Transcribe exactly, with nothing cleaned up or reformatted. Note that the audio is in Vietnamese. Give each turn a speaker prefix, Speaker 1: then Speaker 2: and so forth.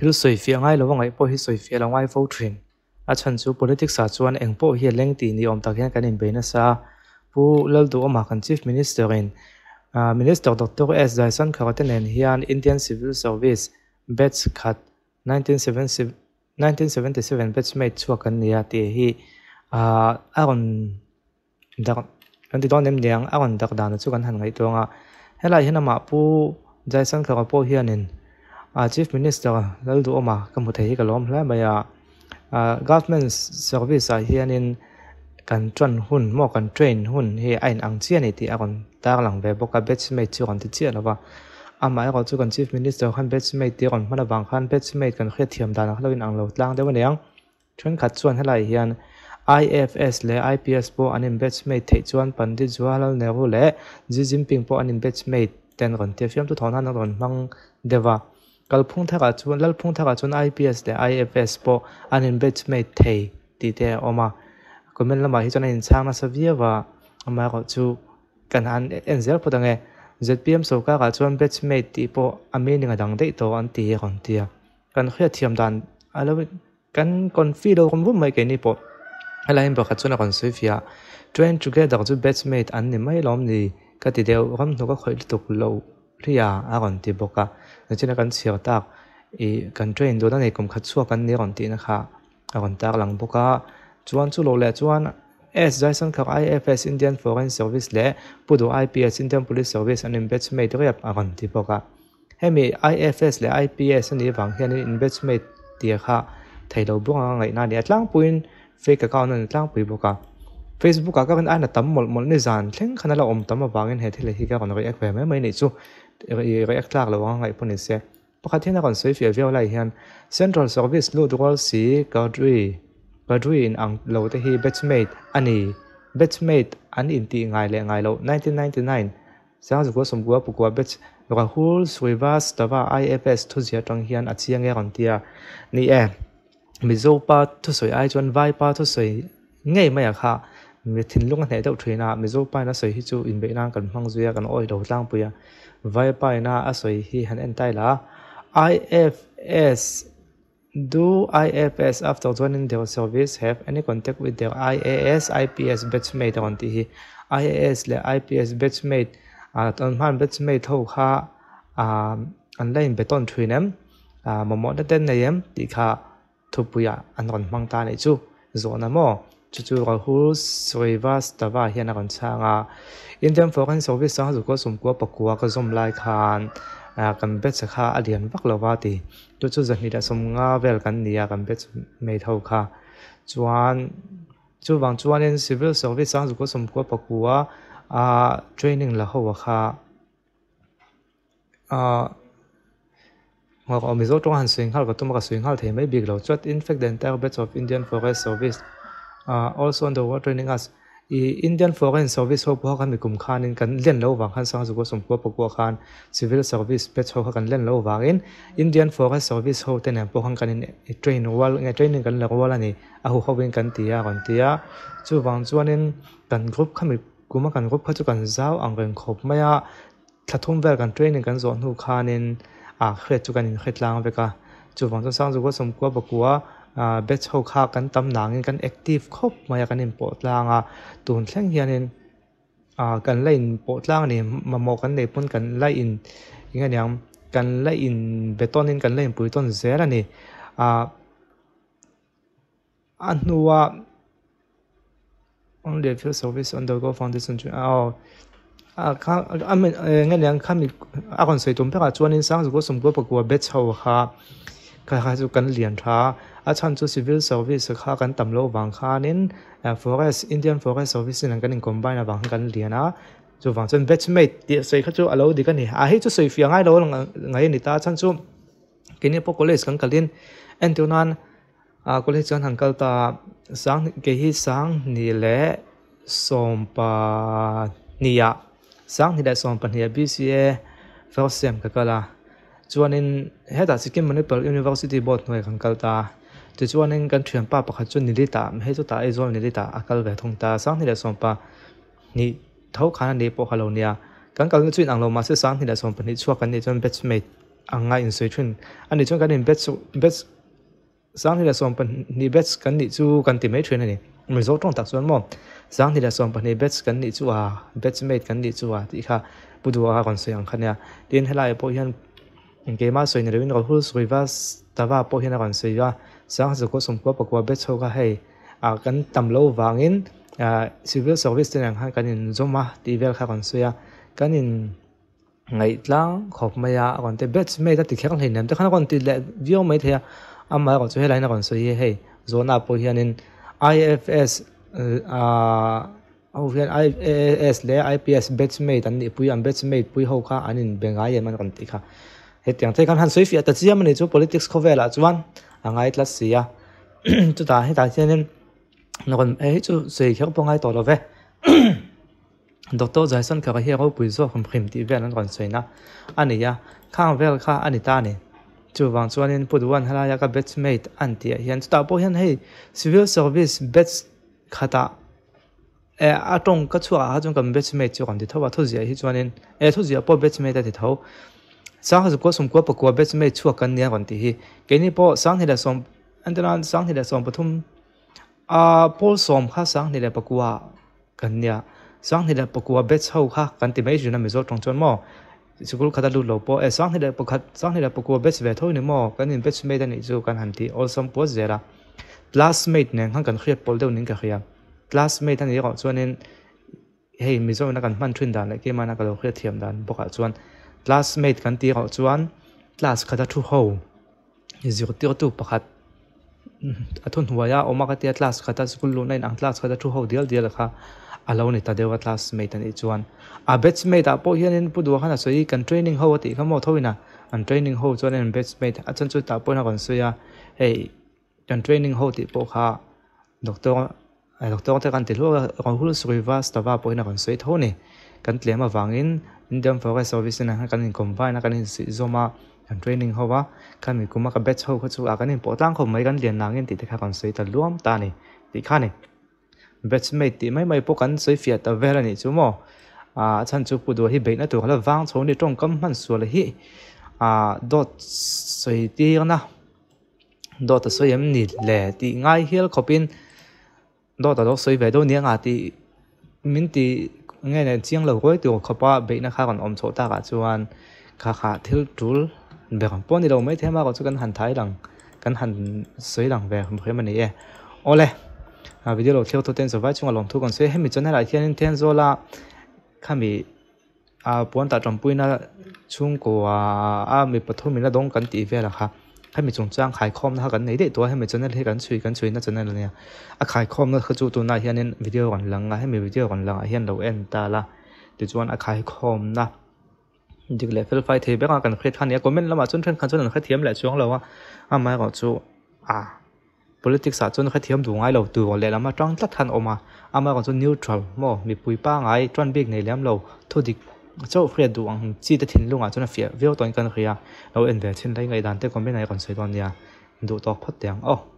Speaker 1: hil soi fi ngai lo ngai po hi soi fi lo ngai vo thin a chan chu politics a chuan eng po hi leng ti ni om tak hian kan in beina sa pu lal du ama kan chief minister in minister doctor S Jason khawten en hian Indian Civil Service batch khat nineteen seventy-seven batchmate chu kan nia ti hi a aron dak kan ti don nem niang aron dak dan chu kan han ngai tonga helai hinama pu Jason khaw po hian in Uh, Chief Minister lal du oma kamu thei ka lom hla maya uh, government service a hian in kan tran hun mo kan train hun he ain ang chian ti akon tar lang ve boka batchmate chu kan ti chian lawa ama ko chu kan Chief Minister khan batchmate ti kon mana wang khan batchmate kan khia thiam dan hloin ang lo tlang dewa niang thun khat chuan helai hian I F S le I P S po anin batchmate thei chuan Pandit Jawaharlal Nehru le Xi Jinping po anin batchmate ten kon te fiam tu thona na ron mang dewa kalphung thaka chuan lalphung thaka chuan I P S le I F S po anin batchmate thei ti te oma comment lama hi chuan in changna saviawa ama ko chu kan an enzel podange Z P M so ka ka chuan batchmate ti po ameni nga dang dei to an ti kon tia kan khia thiam dan alo kan konfi do kon bu mai ke ni po alain ba kha chuan kon sofia train together chu batchmate an ni mai lom ni ka ti deu ram no ka khoi tuk lo ria a kon ti boka china kan chiar tak i kan train do na nei kom khat chua kan ni ron ti na kha a kon tak lang boka chuan chu lo le chuan S Jason kha I F S Indian Foreign Service le pudu I P S Indian Police Service an batchmate rep a kon ti boka hemi I F S le I P S ani wang hian in batchmate ti kha thailo bunga ngai na ni atlang puin fake account an tlang pui boka Facebook ka kan ana tam mol mol ni zan thleng khana la om tam awangin he thile hi ka kon ri ek ve mai mai nei chu ri ek tlak lo ngai poni se pakhathina kon soi fi vio lai hian Central Service lo dual si kadri kadri in ang lo te hi batchmate ani batchmate an in ti ngai le ngai lo nineteen ninety-nine sang zu ko som gua pu gua batch Rahul Srivastava I F S thu zia tang hian achiang e kon tia ni e mizopa thu soi ai chuan vai pa thu soi ngei mai kha mi thin lung ne deuh thina mizopa na soi hi chu in be nang kan hmang zuya kan oi do tlang puya vai pa na a soi hi han en tai la I F S do I F S after joining their service have any contact with their I A S I P S batchmate on ti hi I A S le I P S batchmate a ton han batchmate ho kha a online beton thinem a momo da ten nayem ti kha thupuya an ron hmang ta nei chu zona mo chu chu Rahul Srivastava hian a kon changa Indian Foreign Service sang zu ko sum ko pakua ka zom lai khan kan bet kha alian vak lawa ti tu chu zani da som nga vel kan nia kan bet mai thau kha chuan chu wang chuan in Civil Service sang zu ko sum ko pakua a training la ho kha a ngok omizo tong han swing hal ka tum ka swing hal the mai big lo chat in fact the entire batch of Indian Forest Service uh, also underwater training us i Indian Foreign Service ho po kan mi kum khan in kan len lo wang khan sang zu ko som ko pakua khan Civil Service batch ho kan len lo wang in Indian Forest Service ho ten po han kan in train wal nge training kan la wal ani a ho howin kan tia kan tia chu wang chuan in kan group khami kuma kan group kha chu kan zau ang reng khop maya thathum vel kan training kan zon hu khan in a khret chu kan in khetlang veka chu wang chu sang zu ko som ko pakua a batch ho kha kan tam nang in kan active khop maya kan in pot langa tun thleng hianin a kan lain pot lang ni mamo kan nei pun kan lai in inga nyam kan lai in beton in kan lain pui ton zera ni a annuwa on the field service undergo foundation oh a kha I mean nga nyang khami a kon sei tum peka chuan in sang zu ko som ko pakua batch ho kha kha kha chu kan lian tha a chan chu Civil Service kha kan tamlo wang khanin Forest Indian Forest Service in kan in combine wang kan liana chu wang chen batchmate ti sei kha chu alo di kan ni a hi chu sei fi ngai lo ngai ni ta chan chu kini po college kan kalin entunan a college kan hankal ta sang ke hi sang ni le sompa niya sang ni da sompa niya B C A first sem ka kala chuanin heta Sikkim Municipal University Board noi kan kalta ti chuanin kan thiam pa pakhat chu nilita he chu ta ezol nilita akal ve thong ta sang ni da sompa ni thau khana ni po halonia kan kal chu ang lo ma se sang ni da sompa ni chuak kan ni chon batchmate anga in soi thun ani chung kan in bet bet sang ni la som pan ni bet kan ni chu kan ti mai thun ani result tong tak chuan mo sang ni la som pan ni bet kan ni chu a bet mate kan ni chu a ti kha budua kon soi ang khania tin helai po hian ke ma soi ni rewin ro hul soi vas tawa po hian kon soi wa sang zu ko som ko pakwa bet chho ka hei a kan tam lo wangin a civil service ten ang kan in zoma ti vel kha kon soi a kan in ngai tlang khop maya kon te bet mate ti khang hei nem te khana kon ti le view mai thea amma ko chu helai na kon soi hei zona po hian in I F S a au hian I S le I P S batchmate an ni pui an batchmate pui ho kha anin benga ye man kan ti kha hetiang te kan han soi fi ata chiam ni chu politics khovela chuan angai tla sia chu ta heta hianin nokon e chu sei khak pongai to lo ve doctor jason kha hi ro pui zo khum khim ti vel an kon soina ani ya khang vel kha ani ta ni chu wang chuanin puduan hala ya ka batchmate an ti hian chu ta po hian hei civil service batch khata e atong ka chua ha jong kam batchmate chu kan ti thowa tho zia hi chuanin e tho zia po batchmate ti tho sang ha ko sum ko pakwa batchmate chu kan nia kan ti hi ke ni po sang hi la som andaran sang hi la som pathum a pol som kha sang ni la pakwa kan nia sang hi la pakwa batch ho kha kan ti mai juna mi zo tong chon mo school khata lu lo po e sang hi la pakhat sang hi la pakwa batch ve tho ni mo kan in batchmate ni chu kan han ti all some po zera classmate ne han kan khriat pol deu ning ka khia classmate ani ro chuanin hei mizo na kan man thun dan le ke mana ka lo khriat thiam dan boka chuan classmate kan ti ro chuan class khata thu ho zero tir tu pakhat athun huaya oma ka tia class khata school lu nine ang class khata thu ho dial dial kha alo ni ta dewa classmate ani chuan a batchmate a po hianin pudu khana soi kan training ho ti khamo thoina an training ho chuan an batchmate a chan chu ta po na kon soya hei kan training ho ti po kha doctor ai doctor te kan ti lo ro hul sriva stawa po na kon soi thoni kan tlema wangin indian forest service na kan in combine kan in zoma kan training ho wa kan mi kuma ka batch ho kha chu a kan in potang kho mai kan lian nangin ti te kha kon soi ta luam ta ni ti kha ni batchmate ti mai mai po kan soi fia ta vera ni chu mo a chan chu pu do hi be na tu hala wang chho ni tong kam man su le hi a dot soi ti na dot soi em ni le ti ngai hil khopin dot dot soi ve do niang a ti min ti nge ne chiang lo goi tu khopa be na kha kan om chho ta ka chuan kha kha thil tul be kan pon ni lo mai thema ko chu kan han thai lang kan han soi lang ve khom khem ani e ole a video lo kheu to ten so vai chung alom thu kon se hemi chon hala hian ten zola khami a pon ta tram puina chung ko a a mi pathumi na dong kan ti ve la kha khami chung chang khai khom na kan nei de to hemi chon he kan chui kan chui na chon la nia a khai khom na kha chu tu na hian video kan lang a hemi video kan lang a hian lo en ta la ti chuan a khai khom na dik level five the be kan khret khan ya comment lama chon thren khan chon kha thiam le chuang lo a a mai ko chu a politics a chon kha thiam du ngai lo tu le lama tang tlat than oma ama ko chon neutral mo mi pui pa ngai tran big nei lam lo thu dik chau khret du ang chi ta thin lunga chon fia veo ton kan khia lo en ve chin lai ngai dan te comment ai kon sei don ya du tok phat tiang oh